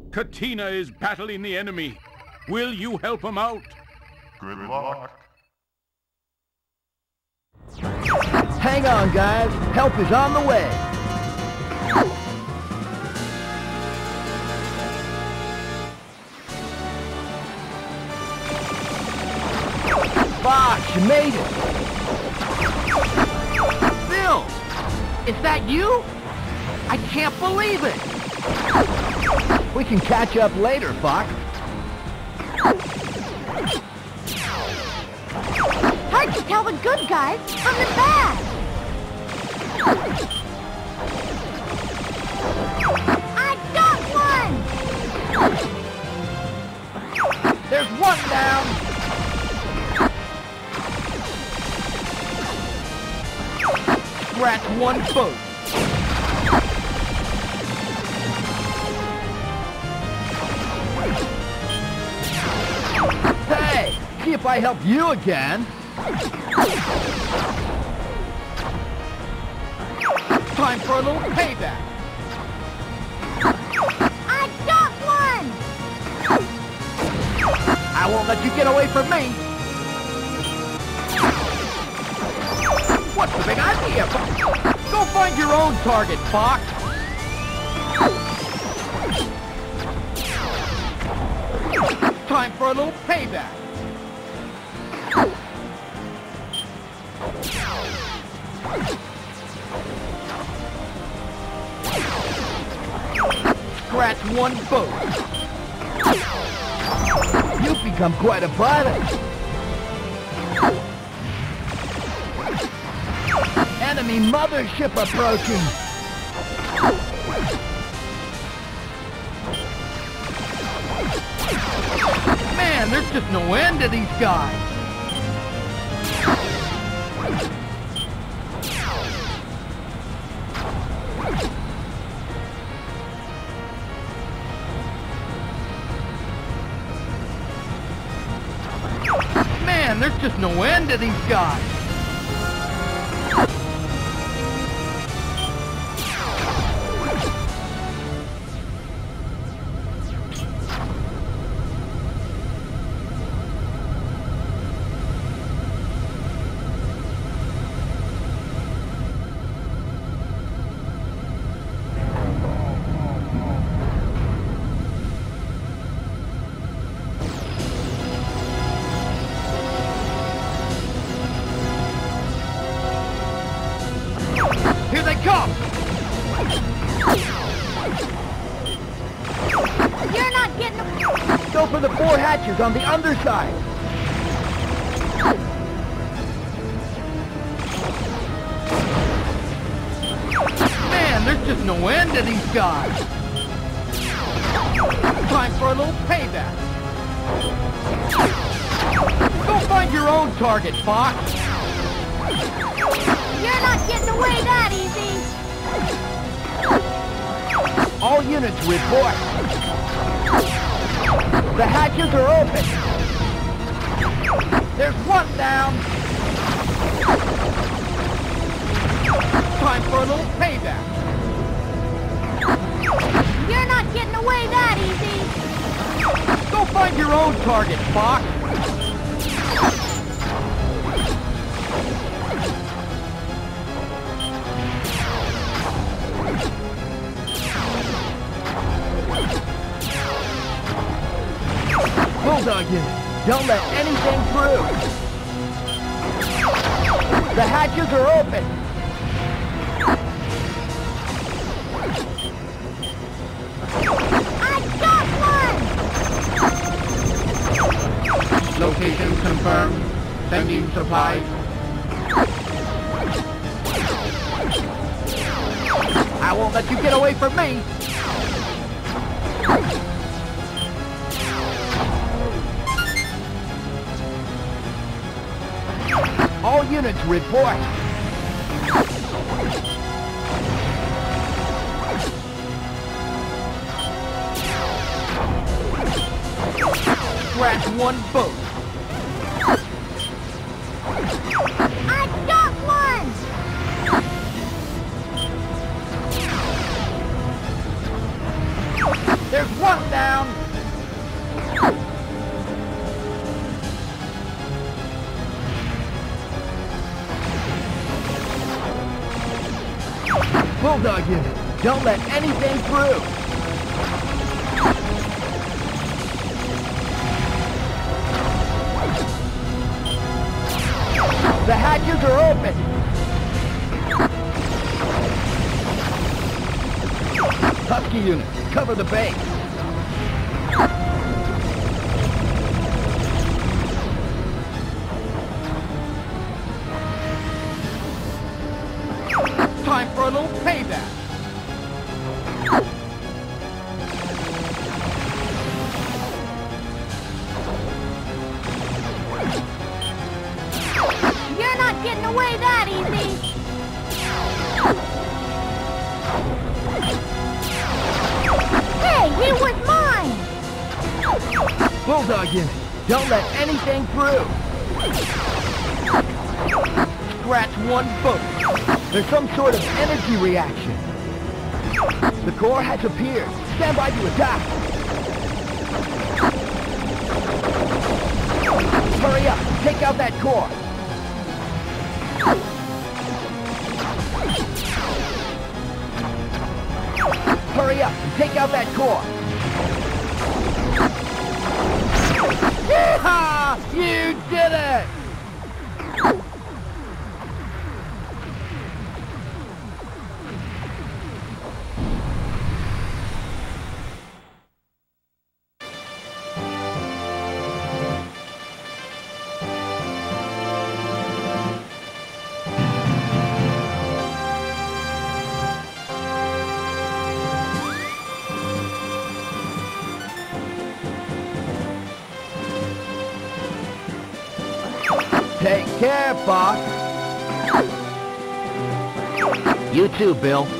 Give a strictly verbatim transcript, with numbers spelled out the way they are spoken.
Katina is battling the enemy. Will you help him out? Good luck. Hang on, guys. Help is on the way. Fox, you made it. Bill! Is that you? I can't believe it! We can catch up later, Fox. Hard to tell the good guys from the bad. I got one! There's one down. Scratch one foot. Hey, see if I help you again. Time for a little payback. I got one! I won't let you get away from me. What's the big idea? Go find your own target, Fox. Time for a little payback. Scratch one boat. You've become quite a pilot. Enemy mothership approaching. Man, there's just no end to these guys. Man, there's just no end to these guys. Here they come! You're not getting a... Go for the four hatches on the underside. Man, there's just no end to these guys. Time for a little payback. Go find your own target, Fox. You're not getting away that easy! All units report. The hatches are open. There's one down. Time for a little payback. You're not getting away that easy! Go find your own target, Fox. Bulldog unit, don't let anything through. The hatches are open. I got one! Location confirmed. Sending supplies. I won't let you get away from me. All units report. Scratch one boat. I got one! There's one down. Bulldog unit, don't let anything through. The hatches are open. Husky unit, cover the base. Time for a little payback. You're not getting away that easy. Hey, he was mine! Bulldog unit, don't let anything through. Scratch one boat. There's some sort of energy reaction. The core has appeared. Stand by to attack. Hurry up, take out that core. Hurry up, take out that core. Yeehaw! You did it! Take care, Fox. You too, Bill.